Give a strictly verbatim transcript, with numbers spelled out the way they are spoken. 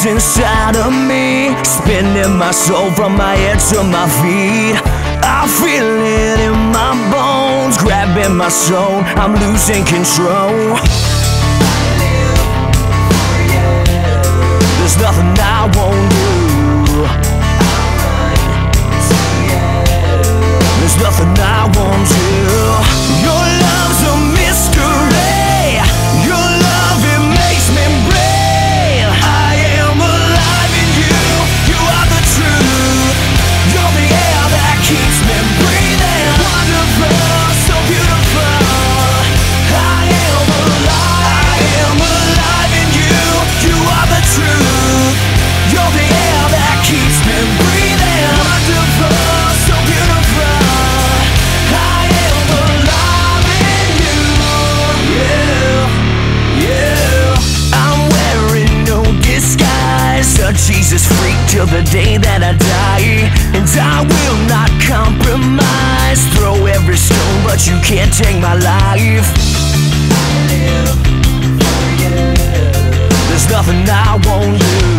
lives inside of me, spinning my soul from my head to my feet. I feel it in my bones, grabbing my soul, I'm losing control. There's nothing I won't do. There's nothing I won't do. Your love's a mystery. Your love, it makes me brave. I am alive in you. You are the truth. You're the air that keeps me breathing. Wonderful, so beautiful. I am alive. I am alive in you. You are the truth. You're the air that keeps me breathing. Wonderful, so beautiful. I am alive in you. Yeah, yeah. I'm wearing no disguise, a Jesus freak till the day that I die. And I will not compromise. Throw every stone, but you can't take my life. There's nothing I won't do.